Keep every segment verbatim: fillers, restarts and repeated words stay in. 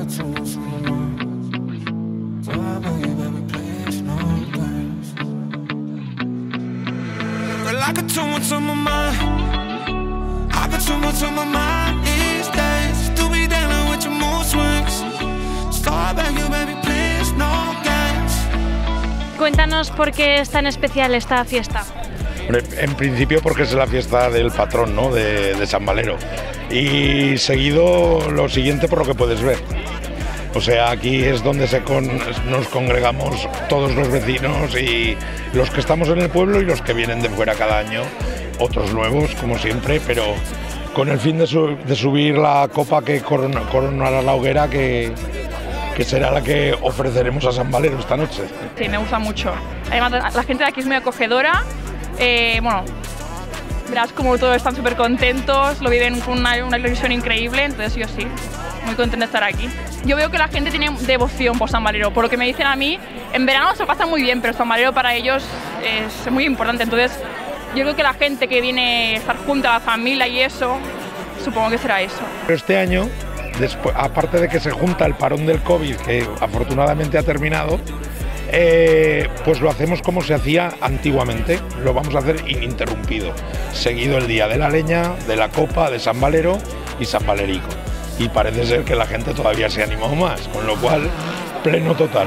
Cuéntanos por qué es tan especial esta fiesta. En principio porque es la fiesta del patrón, ¿no? de, de San Valero. Y seguido lo siguiente por lo que puedes ver. O sea, aquí es donde se con, nos congregamos todos los vecinos y los que estamos en el pueblo y los que vienen de fuera cada año, otros nuevos como siempre, pero con el fin de, su, de subir la copa que corona, coronará la hoguera que, que será la que ofreceremos a San Valero esta noche. Sí, me gusta mucho. Además, la gente de aquí es muy acogedora. Eh, bueno, verás como todos están súper contentos, lo viven con una, una ilusión increíble, entonces yo sí, muy contenta de estar aquí. Yo veo que la gente tiene devoción por San Valero, por lo que me dicen a mí, en verano se pasa muy bien, pero San Valero para ellos es muy importante, entonces yo creo que la gente que viene a estar junta, la familia y eso, supongo que será eso. Pero este año, después, aparte de que se junta el parón del COVID, que afortunadamente ha terminado, Eh, pues lo hacemos como se hacía antiguamente, lo vamos a hacer ininterrumpido, seguido el día de la leña, de la copa, de San Valero y San Valerico. Y parece ser que la gente todavía se animó más, con lo cual, pleno total.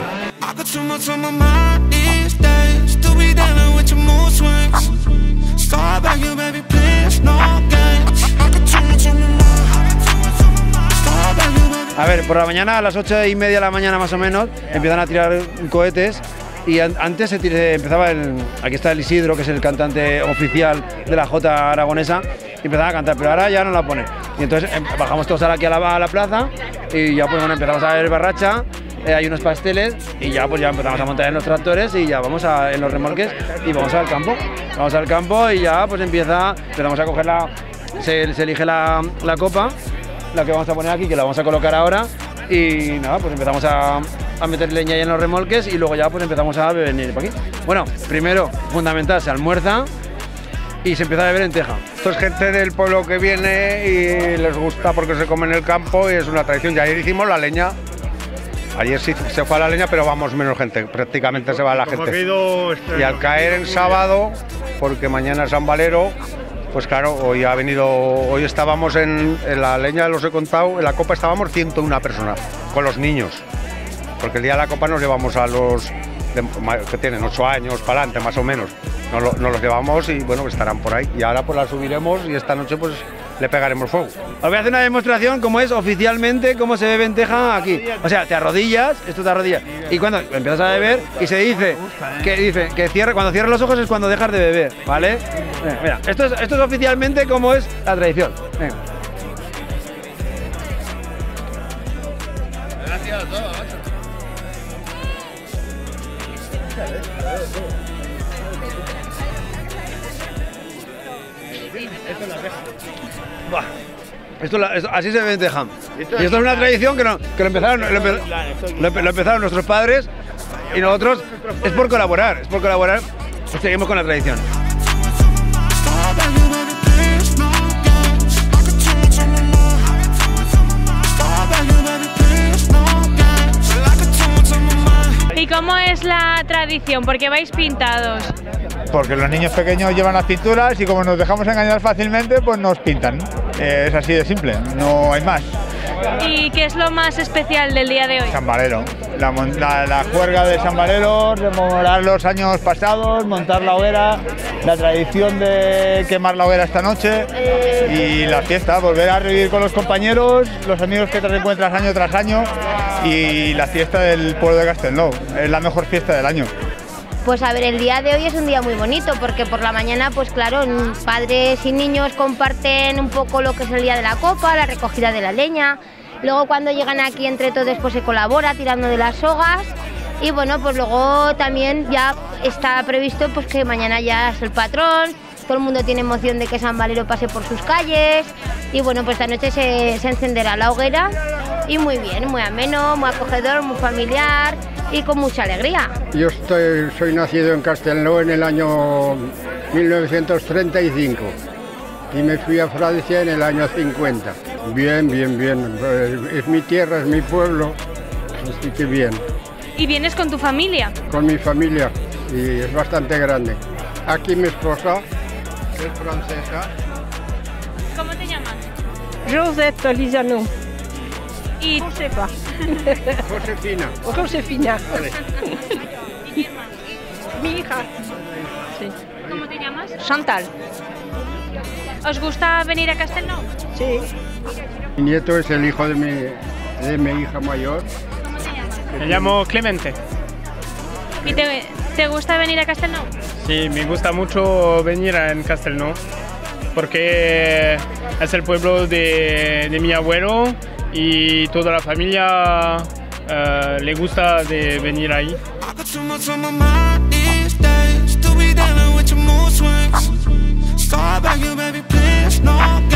A ver, por la mañana, a las ocho y media de la mañana más o menos, empiezan a tirar cohetes y an antes se tire, empezaba el... Aquí está el Isidro, que es el cantante oficial de la Jota aragonesa, y empezaba a cantar, pero ahora ya no la pone. Y entonces eh, bajamos todos aquí a la, a la plaza y ya pues bueno, empezamos a ver barracha, eh, hay unos pasteles y ya pues ya empezamos a montar en los tractores y ya vamos a, en los remolques y vamos al campo. Vamos al campo y ya pues empieza, empezamos a coger la... Se, se elige la, la copa, la que vamos a poner aquí, que la vamos a colocar ahora y nada, pues empezamos a, a meter leña ahí en los remolques y luego ya pues empezamos a venir por aquí. Bueno, primero, fundamental, se almuerza y se empieza a beber en teja. Esto es gente del pueblo que viene y les gusta porque se come en el campo y es una tradición. Y ayer hicimos la leña. Ayer sí se fue a la leña, pero vamos menos gente, prácticamente se va la gente. Y al caer en sábado, porque mañana es San Valero, pues claro, hoy ha venido, hoy estábamos en, en la leña, los he contado, en la copa estábamos ciento una personas, con los niños, porque el día de la copa nos llevamos a los de, que tienen ocho años para adelante más o menos, nos, lo, nos los llevamos y bueno, estarán por ahí, y ahora pues la subiremos y esta noche pues le pegaremos fuego. Os voy a hacer una demostración cómo es oficialmente, cómo se bebe en teja aquí. O sea, te arrodillas, esto te arrodillas, y cuando empiezas a beber y se dice que dice que cierra, cuando cierras los ojos es cuando dejas de beber, ¿vale? Venga, mira, esto es, esto es oficialmente como es la tradición. Venga. Gracias a todos, macho. Esto es la teja. Buah. Esto, la, esto, así se bebe en teja. Y esto es una tradición que, no, que lo, empezaron, lo, empe, lo, lo empezaron nuestros padres y nosotros es por colaborar, es por colaborar, pues seguimos con la tradición. ¿Y cómo es la tradición? ¿Por qué vais pintados? Porque los niños pequeños llevan las pinturas y como nos dejamos engañar fácilmente, pues nos pintan. Eh, es así de simple, no hay más. ¿Y qué es lo más especial del día de hoy? San Valero, la, la, la juerga de San Valero, rememorar los años pasados, montar la hoguera, la tradición de quemar la hoguera esta noche y la fiesta, volver a revivir con los compañeros, los amigos que te reencuentras año tras año y la fiesta del pueblo de Castellnou, es la mejor fiesta del año. Pues a ver, el día de hoy es un día muy bonito porque por la mañana, pues claro, padres y niños comparten un poco lo que es el día de la copa, la recogida de la leña. Luego cuando llegan aquí entre todos pues se colabora tirando de las sogas y bueno, pues luego también ya está previsto pues que mañana ya es el patrón, todo el mundo tiene emoción de que San Valero pase por sus calles y bueno, pues esta noche se, se encenderá la hoguera y muy bien, muy ameno, muy acogedor, muy familiar y con mucha alegría. Yo estoy, soy nacido en Castellnou en el año mil novecientos treinta y cinco y me fui a Francia en el año cincuenta. Bien, bien, bien. Es mi tierra, es mi pueblo, así que bien. ¿Y vienes con tu familia? Con mi familia, y es bastante grande. Aquí mi esposa, que es francesa. ¿Cómo te llamas? Josette Lizano. Y Josefa. Josefina. Josefina. Vale. Mi hija. Sí. ¿Cómo te llamas? Chantal. ¿Os gusta venir a Castelnou? Sí. Mi nieto es el hijo de mi, de mi hija mayor. ¿Cómo te llamas? Me llamo Clemente. ¿Y te, te gusta venir a Castelnou? Sí, me gusta mucho venir en Castelnou porque es el pueblo de, de mi abuelo y toda la familia uh, le gusta de venir ahí. Start back, you baby, please, no.